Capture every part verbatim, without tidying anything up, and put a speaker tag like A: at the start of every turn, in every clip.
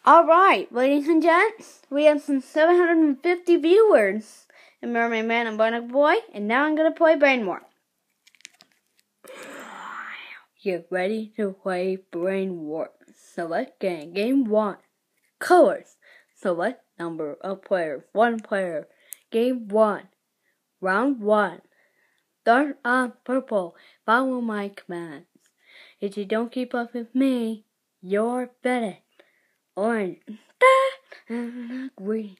A: Alright, ladies and gents, we have some seven hundred fifty viewers in Mermaid Man and Barnacle Boy, and now I'm going to play Brain War. Get ready to play Brain War. Select game. Game one. Colors. Select number of players. One player. Game one. Round one. Start on purple. Follow my commands. If you don't keep up with me, you're finished. Orange, green,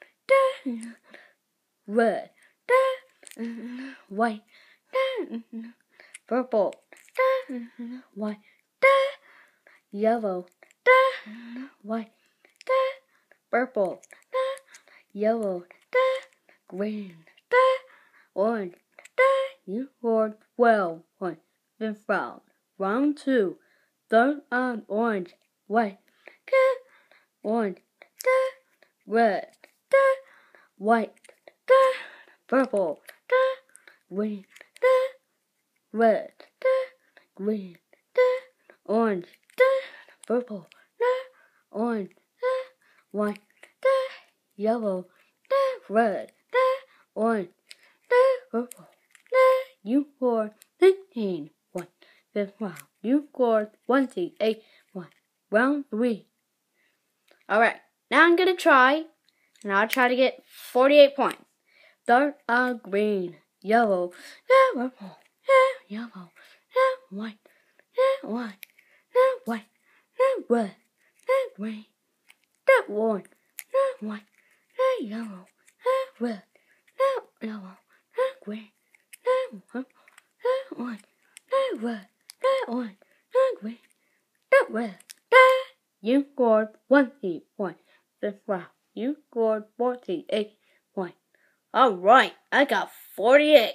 A: red, white, purple, white, yellow, white, purple, yellow, green, orange. You scored twelve points. Fifth round. Round two. Third on orange, white, orange, red, white, purple, green, red, green, orange, purple, orange, white, yellow, red, orange, purple. You scored fifteen points. Fifth round. You scored twenty-eight points. Round three. Alright, now I'm going to try, and I'll try to get forty-eight points. Start on green, yellow, purple, yellow, white, white, white, red, green, orange, white, yellow, red, yellow, green, purple, orange, red, orange, green, red. You scored twenty points. Fifth round. You scored forty-eight points. Alright, I got forty-eight.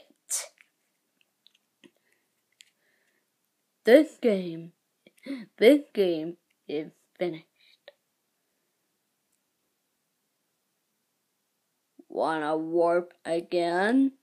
A: This game, this game is finished. Wanna warp again?